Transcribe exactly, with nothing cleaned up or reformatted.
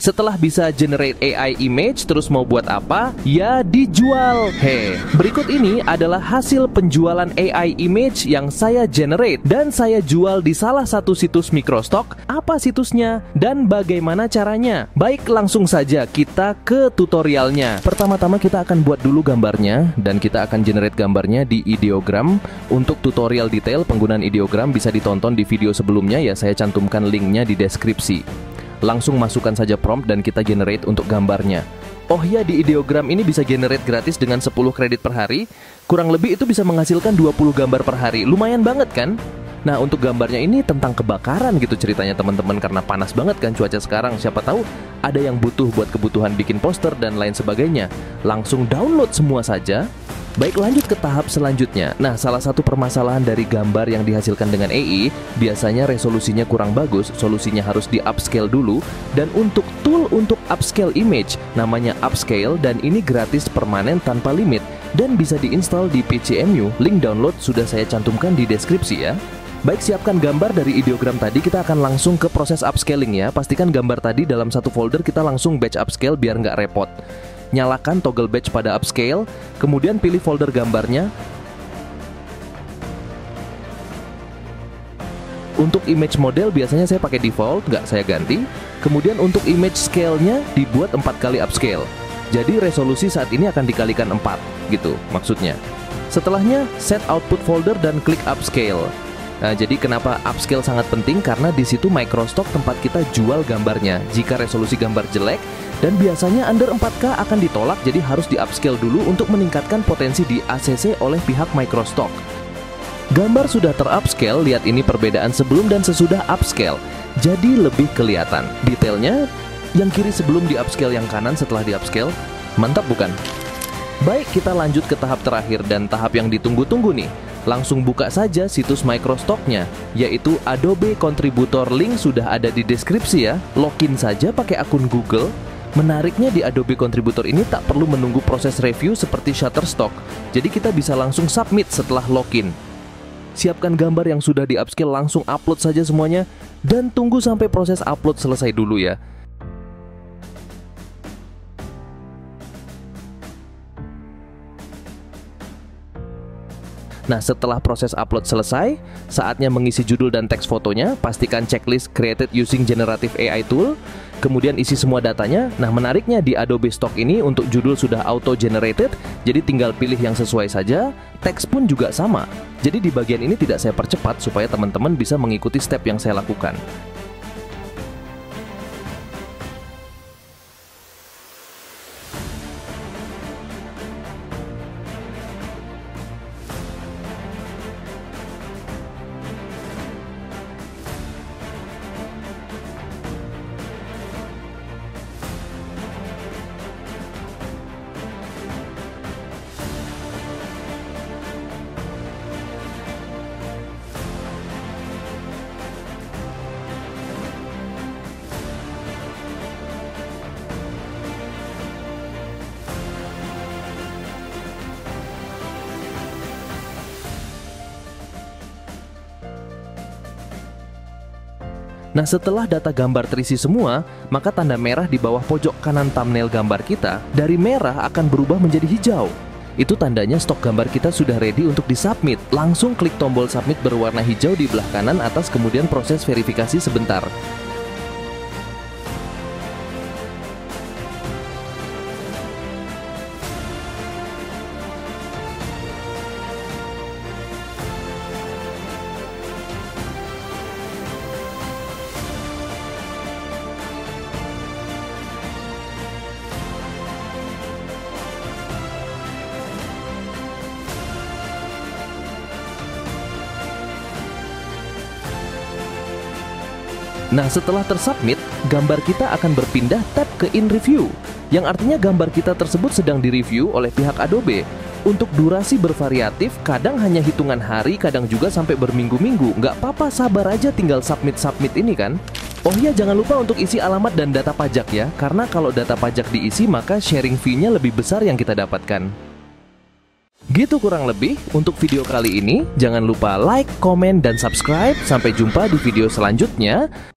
Setelah bisa generate A I image, terus mau buat apa? Ya dijual. Hei, berikut ini adalah hasil penjualan A I image yang saya generate dan saya jual di salah satu situs microstock. Apa situsnya dan bagaimana caranya? Baik, langsung saja kita ke tutorialnya. Pertama-tama kita akan buat dulu gambarnya dan kita akan generate gambarnya di ideogram. Untuk tutorial detail penggunaan ideogram bisa ditonton di video sebelumnya ya, saya cantumkan linknya di deskripsi. Langsung masukkan saja prompt dan kita generate untuk gambarnya. Oh ya, di ideogram ini bisa generate gratis dengan sepuluh kredit per hari. Kurang lebih itu bisa menghasilkan dua puluh gambar per hari. Lumayan banget kan? Nah, untuk gambarnya ini tentang kebakaran gitu ceritanya teman-teman, karena panas banget kan cuaca sekarang. Siapa tahu ada yang butuh buat kebutuhan bikin poster dan lain sebagainya. Langsung download semua saja. Baik, lanjut ke tahap selanjutnya. Nah, salah satu permasalahan dari gambar yang dihasilkan dengan A I, biasanya resolusinya kurang bagus, solusinya harus di upscale dulu. Dan untuk tool untuk upscale image, namanya upscale, dan ini gratis permanen tanpa limit, dan bisa diinstal di P C M U. Link download sudah saya cantumkan di deskripsi ya. Baik, siapkan gambar dari ideogram tadi, kita akan langsung ke proses upscaling ya. Pastikan gambar tadi dalam satu folder, kita langsung batch upscale biar nggak repot. Nyalakan toggle batch pada upscale, kemudian pilih folder gambarnya. Untuk image model biasanya saya pakai default, nggak saya ganti. Kemudian untuk image scale-nya dibuat empat kali upscale. Jadi resolusi saat ini akan dikalikan empat, gitu maksudnya. Setelahnya set output folder dan klik upscale. Nah, jadi kenapa upscale sangat penting? Karena di situ microstock tempat kita jual gambarnya. Jika resolusi gambar jelek dan biasanya under empat K akan ditolak, jadi harus di upscale dulu untuk meningkatkan potensi di A C C oleh pihak microstock. Gambar sudah terupscale, lihat ini perbedaan sebelum dan sesudah upscale. Jadi lebih kelihatan. Detailnya yang kiri sebelum di upscale, yang kanan setelah di upscale. Mantap bukan? Baik, kita lanjut ke tahap terakhir dan tahap yang ditunggu-tunggu nih. Langsung buka saja situs microstocknya, yaitu Adobe Contributor. Link sudah ada di deskripsi ya. Login saja pakai akun Google. Menariknya di Adobe Contributor ini tak perlu menunggu proses review seperti Shutterstock. Jadi kita bisa langsung submit setelah login. Siapkan gambar yang sudah di upscale, langsung upload saja semuanya. Dan tunggu sampai proses upload selesai dulu ya. Nah, setelah proses upload selesai, saatnya mengisi judul dan teks fotonya. Pastikan checklist created using generative A I tool. Kemudian isi semua datanya. Nah, menariknya di Adobe Stock ini untuk judul sudah auto generated, jadi tinggal pilih yang sesuai saja. Teks pun juga sama. Jadi di bagian ini tidak saya percepat supaya teman-teman bisa mengikuti step yang saya lakukan. Nah, setelah data gambar terisi semua, maka tanda merah di bawah pojok kanan thumbnail gambar kita dari merah akan berubah menjadi hijau. Itu tandanya stok gambar kita sudah ready untuk disubmit. Langsung klik tombol submit berwarna hijau di belah kanan atas, kemudian proses verifikasi sebentar. Nah, setelah tersubmit, gambar kita akan berpindah tab ke In Review, yang artinya gambar kita tersebut sedang direview oleh pihak Adobe. Untuk durasi bervariatif, kadang hanya hitungan hari, kadang juga sampai berminggu-minggu. Nggak apa-apa, sabar aja, tinggal submit-submit ini kan. Oh iya, jangan lupa untuk isi alamat dan data pajak ya, karena kalau data pajak diisi maka sharing fee-nya lebih besar yang kita dapatkan. Gitu kurang lebih untuk video kali ini. Jangan lupa like, komen, dan subscribe. Sampai jumpa di video selanjutnya.